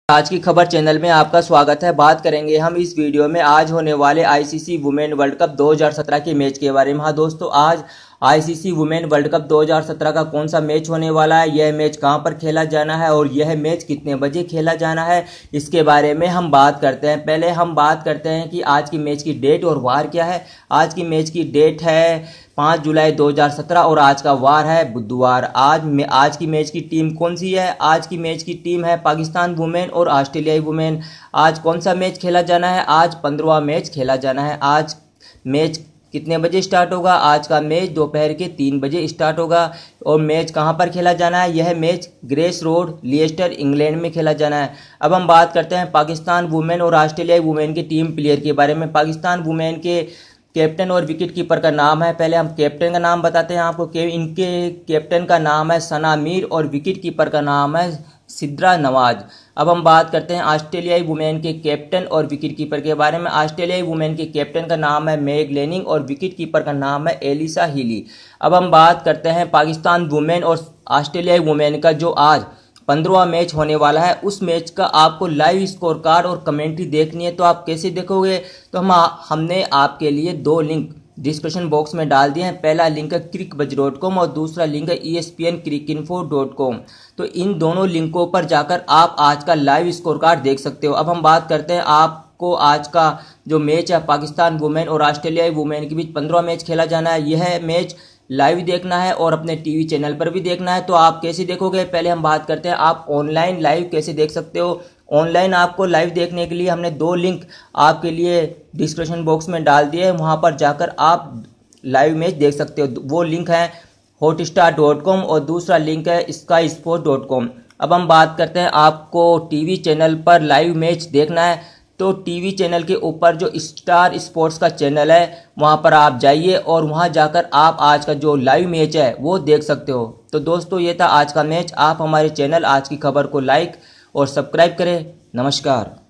आज की खबर चैनल में आपका स्वागत है। बात करेंगे हम इस वीडियो में आज होने वाले आईसीसी वुमेन वर्ल्ड कप 2017 के मैच के बारे में। हाँ दोस्तों, आज आईसीसी वुमेन वर्ल्ड कप 2017 का कौन सा मैच होने वाला है, यह मैच कहां पर खेला जाना है और यह मैच कितने बजे खेला जाना है, इसके बारे में हम बात करते हैं। पहले हम बात करते हैं कि आज की मैच की डेट और वार क्या है। आज की मैच की डेट है 5 जुलाई 2017 और आज का वार है बुधवार। आज की मैच की टीम कौन सी है? आज की मैच की टीम है पाकिस्तान वुमेन और ऑस्ट्रेलियाई वुमेन। आज कौन सा मैच खेला जाना है? आज 15वां मैच खेला जाना है। आज मैच कितने बजे स्टार्ट होगा? आज का मैच दोपहर के 3 बजे स्टार्ट होगा। और मैच कहां पर खेला जाना है? यह match Grace Road, Leicester, England में खेला जाना है। अब हम बात करते हैं पाकिस्तान वुमेन और ऑस्ट्रेलियाई वुमेन के टीम प्लेयर के बारे में। पाकिस्तान वुमेन के कैप्टन और विकेट कीपर का नाम है, पहले हम कैप्टन का नाम बताते हैं आपको। इनके कैप्टन का नाम है सना मीर और विकेट कीपर का नाम है सिद्रा नवाज। अब हम बात करते हैं ऑस्ट्रेलियाई वुमेन के कैप्टन और विकेट कीपर के बारे में। ऑस्ट्रेलियाई वुमेन के कैप्टन का नाम है मैग लेनिंग और विकेट कीपर का नाम है एलिसा हीली। अब हम बात करते हैं पाकिस्तान वुमेन और ऑस्ट्रेलियाई वुमेन का जो आज 15वां मैच होने वाला है, उस मैच का आपको लाइव स्कोर कार्ड और कमेंट्री देखनी है। तो आप कैसे देखोगे? तो हमने आपके लिए 2 लिंक डिस्क्रिप्शन बॉक्स में डाल दिए हैं। पहला लिंक है crickbuzz.com और दूसरा लिंक है ESPN-crickinfo.com। तो इन दोनों लिंकों पर जाकर आप आज का लाइव स्कोर कार्ड देख सकते हो। अब हम बात करते हैं आपको आज का जो मैच है पाकिस्तान वुमेन और ऑस्ट्रेलियाई वुमेन के बीच 15वां मैच खेला जाना है। यह मैच लाइव देखना है और अपने टीवी चैनल पर भी देखना है। तो आप कैसे देखोगे? पहले हम बात करते हैं आप ऑनलाइन लाइव कैसे देख सकते हो। ऑनलाइन आपको लाइव देखने के लिए हमने 2 लिंक आपके लिए डिस्क्रिप्शन बॉक्स में डाल दिए हैं, वहां पर जाकर आप लाइव मैच देख सकते हो। वो लिंक है hotstar.com और दूसरा लिंक है skysport.com। अब हम बात करते हैं आपको टीवी चैनल पर लाइव मैच देखना है, तो टीवी चैनल के ऊपर जो स्टार स्पोर्ट्स का चैनल है वहां पर आप जाइए और वहां जाकर आप आज का जो लाइव मैच है वो देख सकते हो। तो दोस्तों, ये था आज का मैच। आप हमारे चैनल आज की खबर को लाइक और सब्सक्राइब करें। नमस्कार।